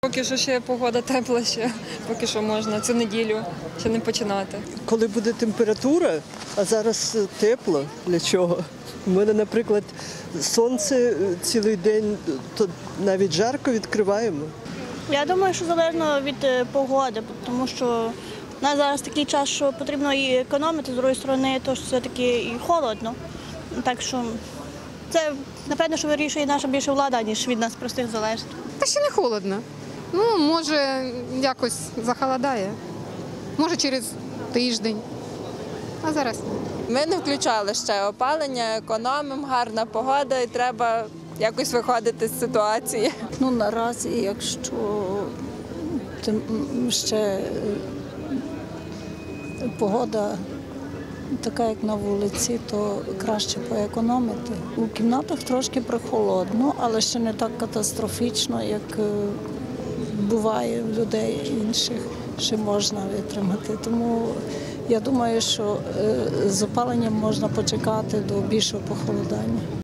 Поки що ще погода тепла, поки що можна цю неділю ще не починати. Коли буде температура, а зараз тепло, для чого? У мене, наприклад, сонце цілий день, то навіть жарко відкриваємо. Я думаю, що залежно від погоди, тому що у нас зараз такий час, що потрібно і економити, з другої сторони, то все-таки і холодно. Так що це, напевно, що вирішує наша більше влада, ніж від нас простих залежить. Та ще не холодно. Ну, може, якось захолодає. Може, через тиждень. А зараз ні. Ми не включали ще опалення, економимо, гарна погода і треба якось виходити з ситуації. Ну, наразі, якщо ще погода така, як на вулиці, то краще поекономити. У кімнатах трошки прохолодно, але ще не так катастрофічно, як буває в людей інших, ще можна витримати. Тому я думаю, що з опаленням можна почекати до більшого похолодання.